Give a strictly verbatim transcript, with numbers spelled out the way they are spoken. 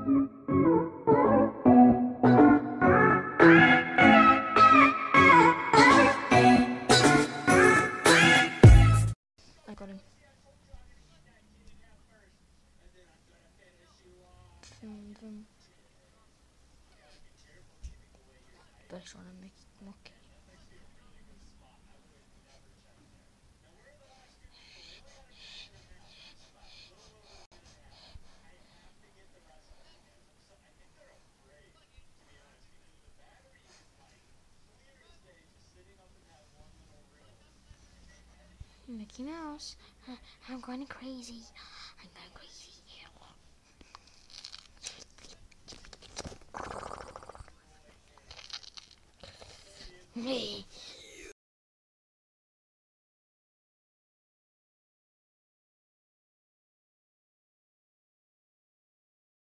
I got him. Vroom, vroom. Best one to make mokey. Mickey Mouse, uh, I'm going crazy. I'm going crazy. Me.